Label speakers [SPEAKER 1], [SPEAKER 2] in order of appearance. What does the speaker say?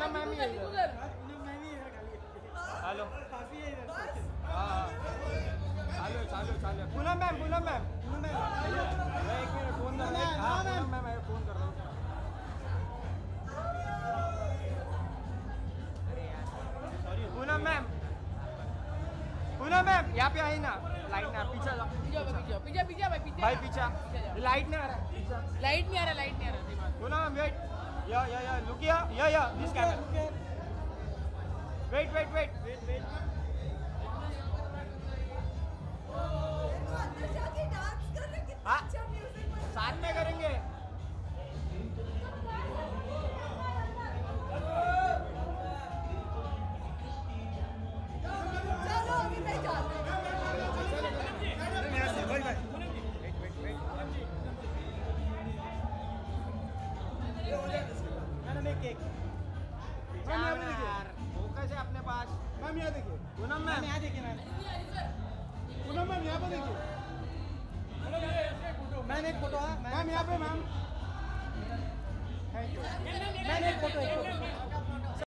[SPEAKER 1] Poonam ma'am ही है इधर। Hello हाँ चालू पूनम मैम एक मिनट फोन कर रहे हैं। हाँ पूनम मैम फोन कर रहा हूँ। पूनम मैम यहाँ पे आई ना, लाइट ना पीछे भाई पीछे लाइट नहीं आ रहा
[SPEAKER 2] लाइट नहीं आ रहा
[SPEAKER 1] पूनम मैम वेट या लुक या दिस कैमरा वेट हाँ साथ में करेंगे। फोकस है अपने पास। मैम यहाँ देखिए पूनम मैम यहाँ देखिए पूनम मैम यहाँ पे देखिए मैम एक फोटो है मैम यहाँ पे मैम थैंक यू मैम एक फोटो